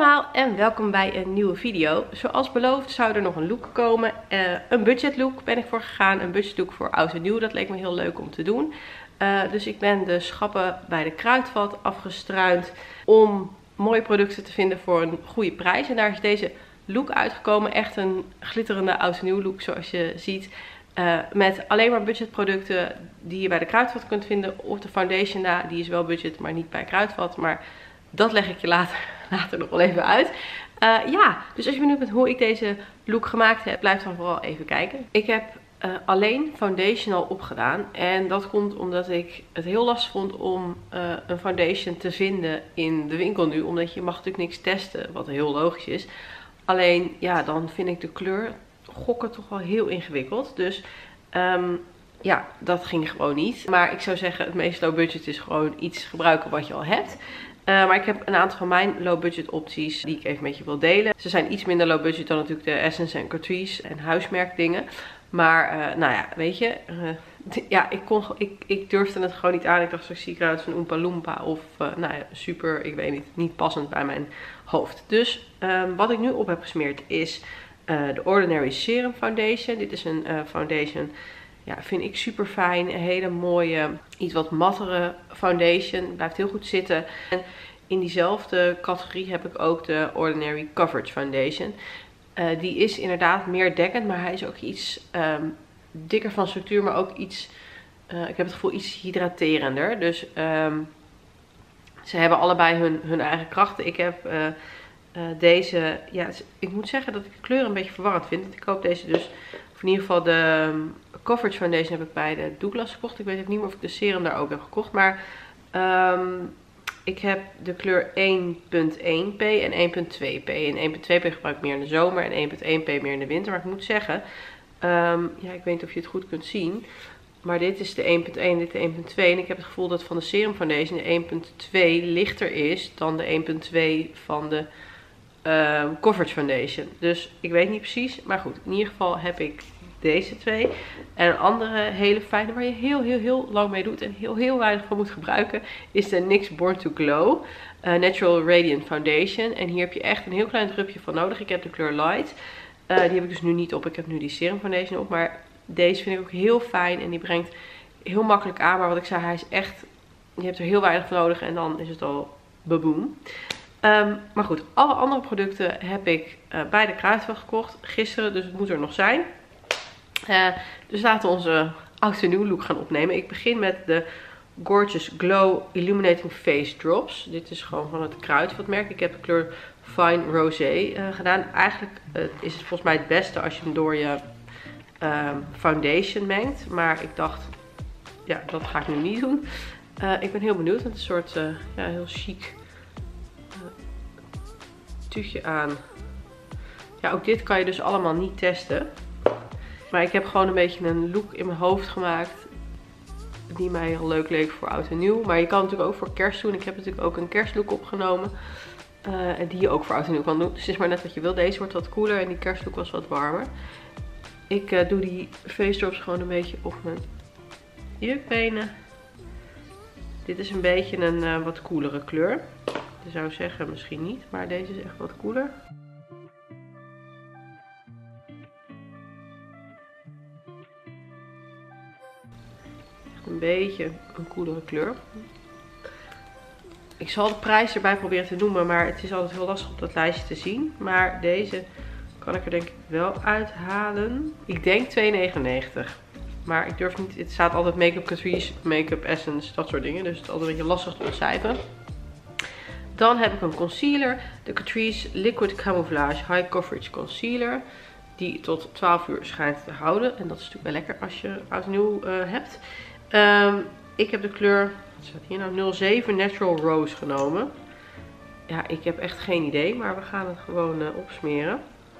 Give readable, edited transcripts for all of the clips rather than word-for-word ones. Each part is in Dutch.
allemaal en welkom bij een nieuwe video. Zoals beloofd zou er nog een look komen. Een budget look ben ik voor gegaan. Een budget look voor oud en nieuw. Dat leek me heel leuk om te doen. Dus ik ben de schappen bij de Kruidvat afgestruind om mooie producten te vinden voor een goede prijs. En daar is deze look uitgekomen. Echt een glitterende oud en nieuw look zoals je ziet. Met alleen maar budgetproducten die je bij de Kruidvat kunt vinden. Of de foundation, die is wel budget, maar niet bij Kruidvat. Maar dat leg ik je later nog wel even uit. Dus als je benieuwd bent hoe ik deze look gemaakt heb, blijf dan vooral even kijken. Ik heb alleen foundation al opgedaan. En dat komt omdat ik het heel lastig vond om een foundation te vinden in de winkel nu. Omdat je mag natuurlijk niks testen, wat heel logisch is. Alleen, ja, dan vind ik de kleur gokken toch wel heel ingewikkeld. Dus dat ging gewoon niet. Maar ik zou zeggen, het meest low budget is gewoon iets gebruiken wat je al hebt. Maar ik heb een aantal van mijn low budget opties die ik even met je wil delen. Ze zijn iets minder low budget dan natuurlijk de Essence en Catrice en huismerk dingen. Maar weet je, ik durfde het gewoon niet aan. Ik dacht, zo zie ik eruit als een Oompa Loompa of super, ik weet niet passend bij mijn hoofd. Dus wat ik nu op heb gesmeerd is de Ordinary Serum Foundation. Dit is een foundation, ja, vind ik super fijn. Een hele mooie, iets wat mattere foundation. Blijft heel goed zitten. En in diezelfde categorie heb ik ook de Ordinary Coverage Foundation. Die is inderdaad meer dekkend, maar hij is ook iets dikker van structuur, maar ook iets, ik heb het gevoel, iets hydraterender. Dus ze hebben allebei hun eigen krachten. Ik heb deze, ja, ik moet zeggen dat ik de kleur een beetje verwarrend vind. Ik koop deze dus, of in ieder geval de Coverage Foundation heb ik bij de Douglas gekocht. Ik weet ook niet meer of ik de serum daar ook heb gekocht. Maar ik heb de kleur 1.1p en 1.2p. En 1.2p gebruik ik meer in de zomer en 1.1p meer in de winter. Maar ik moet zeggen, ik weet niet of je het goed kunt zien. Maar dit is de 1.1 en dit de 1.2. En ik heb het gevoel dat van de Serum Foundation de 1.2 lichter is dan de 1.2 van de Coverage Foundation. Dus ik weet niet precies. Maar goed, in ieder geval heb ik deze twee. En een andere hele fijne waar je heel lang mee doet en heel weinig van moet gebruiken is de NYX Born to Glow Natural Radiant Foundation. En hier heb je echt een heel klein drupje van nodig. Ik heb de kleur Light. Die heb ik dus nu niet op. Ik heb nu die Serum Foundation op. Maar deze vind ik ook heel fijn en die brengt heel makkelijk aan. Maar wat ik zei, hij is echt, je hebt er heel weinig van nodig en dan is het al baboom. Maar goed, alle andere producten heb ik bij de Kruidvat gekocht gisteren, dus het moet er nog zijn. Dus laten we onze oud en nieuw look gaan opnemen. Ik begin met de Gorgeous Glow Illuminating Face Drops. Dit is gewoon van het Kruidvat merk. Ik heb de kleur Fine Rosé gedaan. Eigenlijk is het volgens mij het beste als je hem door je foundation mengt. Maar ik dacht, ja, dat ga ik nu niet doen. Ik ben heel benieuwd. Het is een soort heel chic tuutje aan. Ja, ook dit kan je dus allemaal niet testen. Maar ik heb gewoon een beetje een look in mijn hoofd gemaakt die mij heel leuk leek voor oud en nieuw. Maar je kan het natuurlijk ook voor kerst doen. Ik heb natuurlijk ook een kerstlook opgenomen. En die je ook voor oud en nieuw kan doen. Dus het is maar net wat je wil. Deze wordt wat koeler en die kerstlook was wat warmer. Ik doe die face drops gewoon een beetje op mijn jukbenen. Dit is een beetje een wat koelere kleur. Ik zou zeggen misschien niet, maar deze is echt wat koeler. Een beetje een koelere kleur. Ik zal de prijs erbij proberen te noemen, maar het is altijd heel lastig op dat lijstje te zien. Maar deze kan ik er denk ik wel uithalen. Ik denk €2,99. Maar ik durf niet, het staat altijd Make-up Catrice, Make-up Essence, dat soort dingen. Dus het is altijd een beetje lastig te ontcijferen. Dan heb ik een concealer. De Catrice Liquid Camouflage High Coverage Concealer. Die tot 12 uur schijnt te houden. En dat is natuurlijk wel lekker als je oud en nieuw hebt. Ik heb de kleur, wat staat hier nou, 07 Natural Rose genomen. Ja, ik heb echt geen idee, maar we gaan het gewoon opsmeren.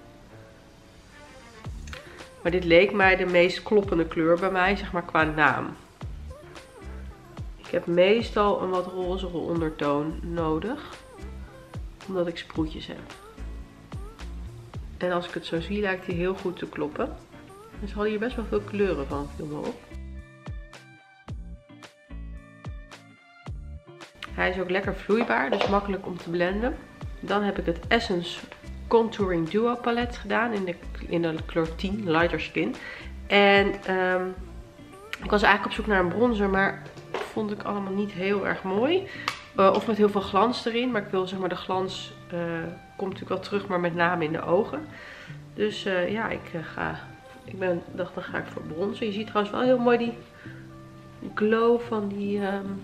Maar dit leek mij de meest kloppende kleur bij mij, zeg maar qua naam. Ik heb meestal een wat rozere ondertoon nodig, omdat ik sproetjes heb. En als ik het zo zie, lijkt hij heel goed te kloppen. Dus hadden hier best wel veel kleuren van, viel me op. Hij is ook lekker vloeibaar, dus makkelijk om te blenden. Dan heb ik het Essence Contouring Duo palet gedaan in de kleur 10, Lighter Skin. En ik was eigenlijk op zoek naar een bronzer, maar vond ik allemaal niet heel erg mooi. Of met heel veel glans erin, maar ik wil zeg maar de glans komt natuurlijk wel terug, maar met name in de ogen. Dus ja, dacht dan ga ik voor bronzer. Je ziet trouwens wel heel mooi die glow van die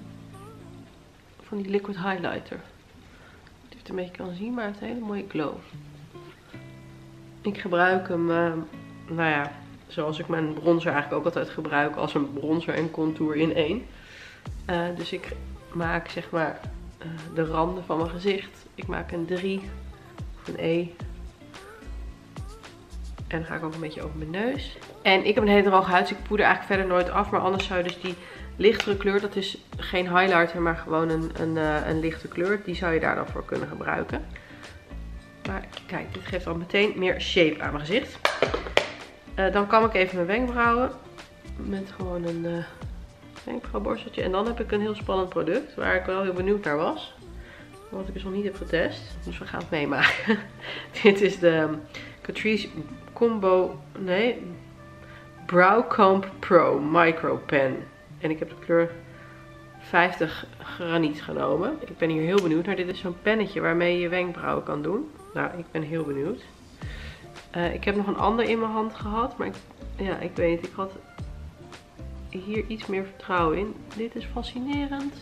liquid highlighter. Dat je het een beetje kan zien, maar het is een hele mooie glow. Ik gebruik hem, nou ja, zoals ik mijn bronzer eigenlijk ook altijd gebruik, als een bronzer en contour in één. Dus ik maak zeg maar de randen van mijn gezicht. Ik maak een 3 of een E. En dan ga ik ook een beetje over mijn neus. En ik heb een hele droge huid, dus ik poeder eigenlijk verder nooit af. Maar anders zou je dus die lichtere kleur, dat is geen highlighter, maar gewoon een lichte kleur. Die zou je daar dan voor kunnen gebruiken. Maar kijk, dit geeft al meteen meer shape aan mijn gezicht. Dan kam ik even mijn wenkbrauwen met gewoon een wenkbrauwborsteltje. En dan heb ik een heel spannend product waar ik wel heel benieuwd naar was. Wat ik dus nog niet heb getest. Dus we gaan het meemaken. Dit is de Catrice Brow Comb Pro Micro Pen. En ik heb de kleur 50 graniet genomen. Ik ben hier heel benieuwd naar. Dit is zo'n pennetje waarmee je je wenkbrauwen kan doen. Nou, ik ben heel benieuwd. Ik heb nog een ander in mijn hand gehad. Maar ik weet niet. Ik had hier iets meer vertrouwen in. Dit is fascinerend.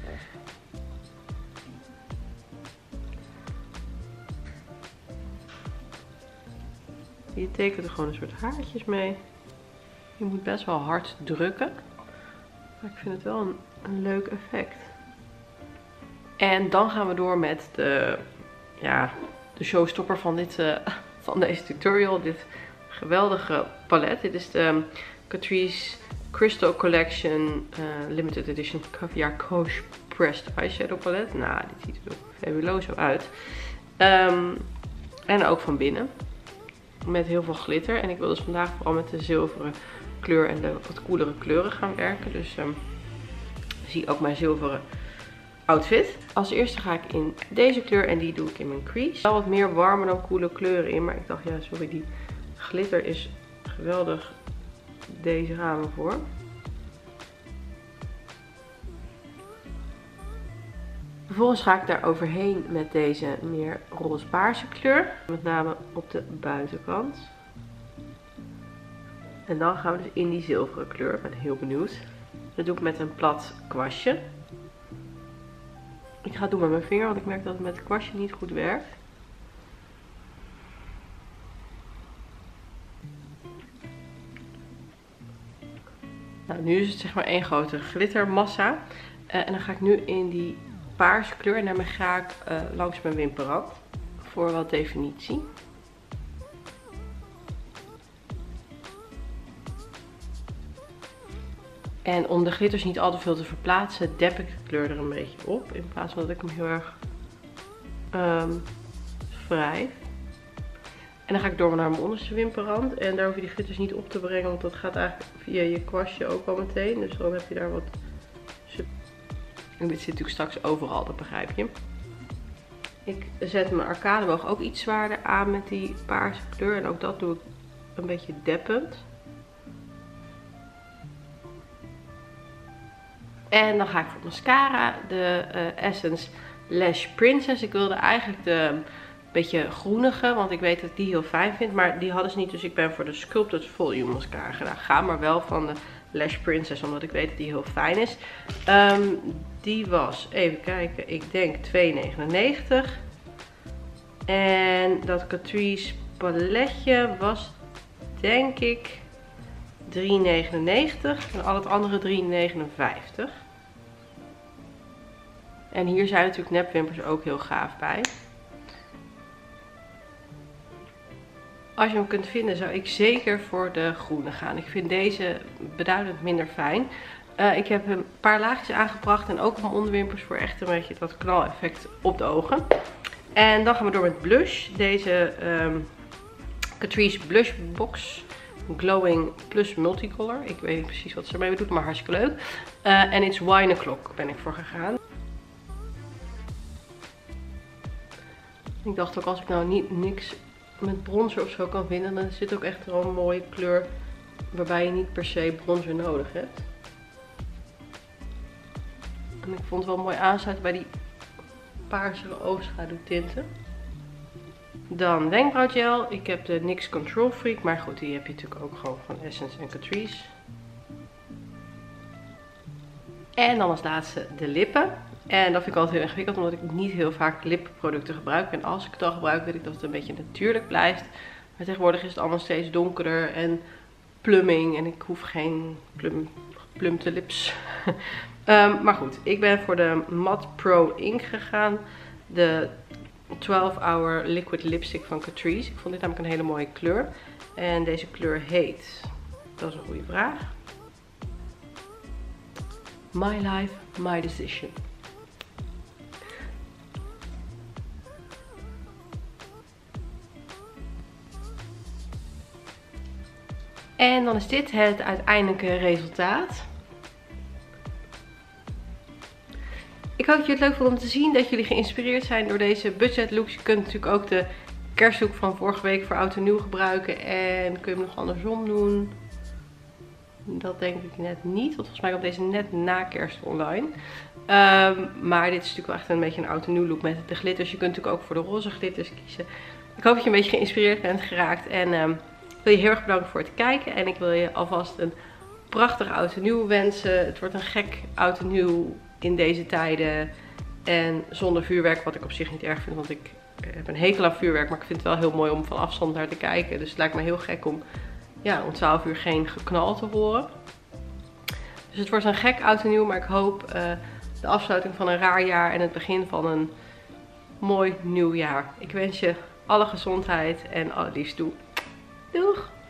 Je tekent er gewoon een soort haartjes mee. Je moet best wel hard drukken. Maar ik vind het wel een leuk effect. En dan gaan we door met de showstopper van deze tutorial. Dit geweldige palet. Dit is de Catrice Crystal Collection Limited Edition Caviar Coach Pressed Eyeshadow palet. Nou, dit ziet er fabuloso uit. En ook van binnen. Met heel veel glitter. En ik wil dus vandaag vooral met de zilveren kleur en de wat koelere kleuren gaan werken. Dus zie ook mijn zilveren outfit. Als eerste ga ik in deze kleur en die doe ik in mijn crease. Wel wat meer warme dan koele kleuren in. Maar ik dacht, ja sorry, die glitter is geweldig deze ramen voor. Vervolgens ga ik daar overheen met deze meer roze-paarse kleur. Met name op de buitenkant. En dan gaan we dus in die zilveren kleur. Ik ben heel benieuwd. Dat doe ik met een plat kwastje. Ik ga het doen met mijn vinger, want ik merk dat het met het kwastje niet goed werkt. Nou, nu is het zeg maar één grote glittermassa. En dan ga ik nu in die paarse kleur en daarmee ga ik langs mijn wimperrand voor wat definitie. En om de glitters niet al te veel te verplaatsen, dep ik de kleur er een beetje op. In plaats van dat ik hem heel erg wrijf. En dan ga ik door naar mijn onderste wimperrand. En daar hoef je die glitters niet op te brengen, want dat gaat eigenlijk via je kwastje ook al meteen. Dus dan heb je daar wat. En dit zit natuurlijk straks overal, dat begrijp je. Ik zet mijn arcadeboog ook iets zwaarder aan met die paarse kleur. En ook dat doe ik een beetje deppend. En dan ga ik voor mascara de Essence Lash Princess. Ik wilde eigenlijk de beetje groenige, want ik weet dat ik die heel fijn vind. Maar die hadden ze niet, dus ik ben voor de Sculpted Volume mascara gedaan. Ga maar wel van de Lash Princess, omdat ik weet dat die heel fijn is. Die was, even kijken, ik denk €2,99. En dat Catrice paletje was, denk ik, €3,99. En al het andere €3,59. En hier zijn natuurlijk nepwimpers ook heel gaaf bij. Als je hem kunt vinden, zou ik zeker voor de groene gaan. Ik vind deze beduidend minder fijn. Ik heb een paar laagjes aangebracht en ook mijn onderwimpers voor echt een beetje dat knaleffect op de ogen. En dan gaan we door met blush. Deze Catrice Blush Box Glowing Plus Multicolor. Ik weet niet precies wat ze ermee doet, maar hartstikke leuk. En It's Wine O'Clock ben ik voor gegaan. Ik dacht ook, als ik nou niks met bronzer of zo kan vinden, dan is dit ook echt wel een mooie kleur waarbij je niet per se bronzer nodig hebt. En ik vond het wel mooi aansluiten bij die paarsere oogschaduwtinten. Dan wenkbrauwgel. Ik heb de NYX Control Freak, maar goed, die heb je natuurlijk ook gewoon van Essence en Catrice. En dan als laatste de lippen. En dat vind ik altijd heel ingewikkeld, omdat ik niet heel vaak lipproducten gebruik. En als ik het al gebruik, weet ik dat het een beetje natuurlijk blijft. Maar tegenwoordig is het allemaal steeds donkerder en plumming. En ik hoef geen plumpte lips. Maar goed, ik ben voor de Matte Pro Ink gegaan. De 12 Hour Liquid Lipstick van Catrice. Ik vond dit namelijk een hele mooie kleur. En deze kleur heet, dat is een goede vraag, My Life, My Decision. En dan is dit het uiteindelijke resultaat. Ik hoop dat jullie het leuk vonden om te zien, dat jullie geïnspireerd zijn door deze budget looks. Je kunt natuurlijk ook de kerstlook van vorige week voor oud en nieuw gebruiken. En kun je hem nog andersom doen. Dat denk ik net niet, want volgens mij komt deze net na kerst online. Maar dit is natuurlijk wel echt een beetje een oud en nieuw look met de glitters. Je kunt natuurlijk ook voor de roze glitters kiezen. Ik hoop dat je een beetje geïnspireerd bent geraakt. En ik wil je heel erg bedanken voor het kijken. En ik wil je alvast een prachtig oud en nieuw wensen. Het wordt een gek oud en nieuw in deze tijden. En zonder vuurwerk, wat ik op zich niet erg vind. Want ik heb een hekel aan vuurwerk. Maar ik vind het wel heel mooi om van afstand naar te kijken. Dus het lijkt me heel gek om om 12 uur geen geknal te horen. Dus het wordt een gek oud en nieuw. Maar ik hoop de afsluiting van een raar jaar en het begin van een mooi nieuw jaar. Ik wens je alle gezondheid en allerliefst toe. Doeg!